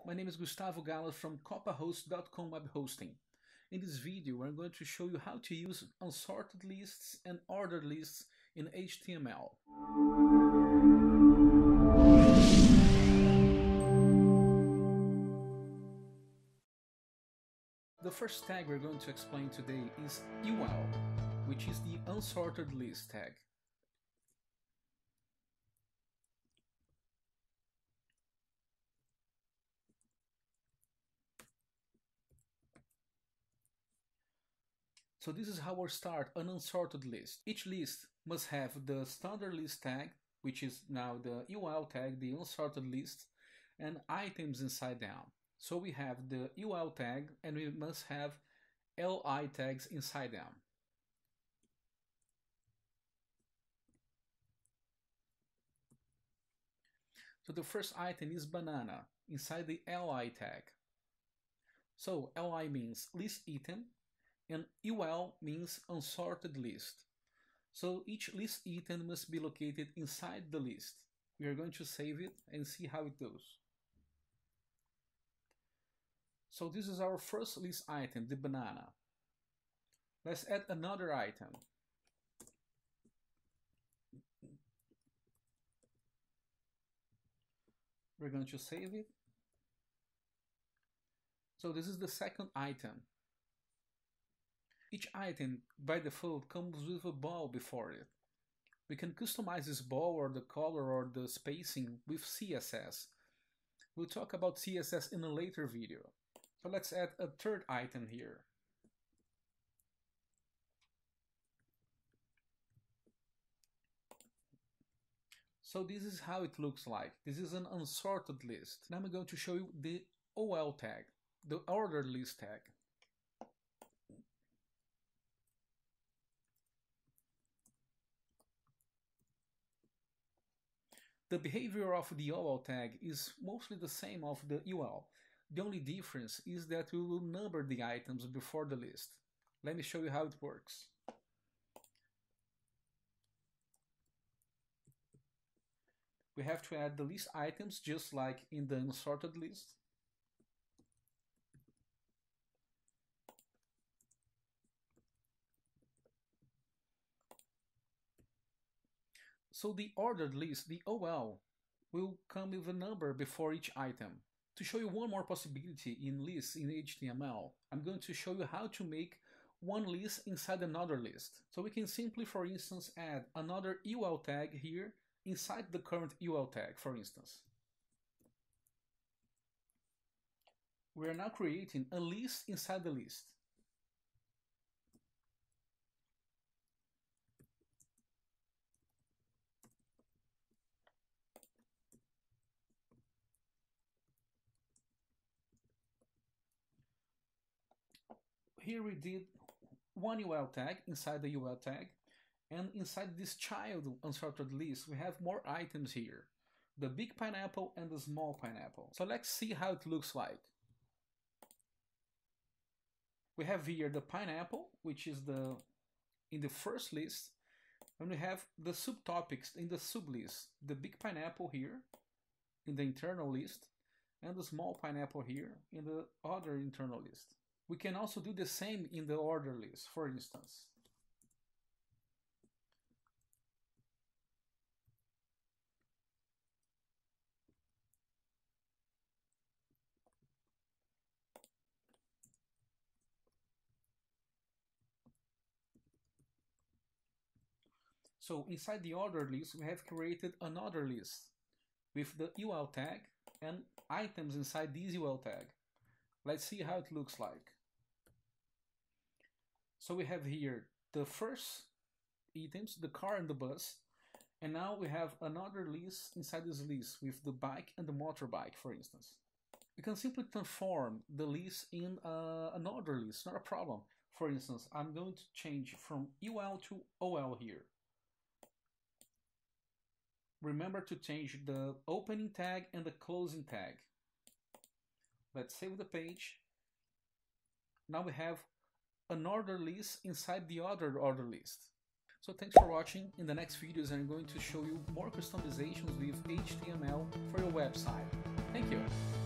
my name is Gustavo Gala from copahost.com web hosting. In this video, I'm going to show you how to use unsorted lists and ordered lists in HTML. The first tag we're going to explain today is UL, which is the unsorted list tag. So this is how we start an unsorted list. Each list must have the standard list tag, which is now the UL tag, the unsorted list, and items inside down. So we have the UL tag and we must have LI tags inside down. So the first item is banana inside the LI tag. So LI means list item and UL means unsorted list. So each list item must be located inside the list. We are going to save it and see how it goes. So this is our first list item, the banana. Let's add another item. We're going to save it. So this is the second item. Each item by default comes with a ball before it. We can customize this ball or the color or the spacing with CSS. We'll talk about CSS in a later video. So let's add a third item here. So this is how it looks like. This is an unsorted list. Now I'm going to show you the OL tag, the ordered list tag. The behavior of the OL tag is mostly the same of the UL. The only difference is that we will number the items before the list. Let me show you how it works. We have to add the list items just like in the unsorted list. So the ordered list, the OL, will come with a number before each item. To show you one more possibility in lists in HTML, I'm going to show you how to make one list inside another list. So we can simply, for instance, add another UL tag here inside the current UL tag, for instance. We are now creating a list inside the list. Here we did one UL tag inside the UL tag, and inside this child unsorted list we have more items here, the big pineapple and the small pineapple. So let's see how it looks like. We have here the pineapple, which is in the first list, and we have the subtopics in the sublist, the big pineapple here in the internal list and the small pineapple here in the other internal list. We can also do the same in the order list, for instance. So inside the order list, we have created another list with the UL tag and items inside this UL tag. Let's see how it looks like. So we have here the first items, the car and the bus, and now we have another list inside this list with the bike and the motorbike, for instance. You can simply transform the list in another list, not a problem. For instance, I'm going to change from UL to OL here. Remember to change the opening tag and the closing tag. Let's save the page. Now we have an order list inside the other order list. So thanks for watching. In the next videos I'm going to show you more customizations with HTML for your website. Thank you.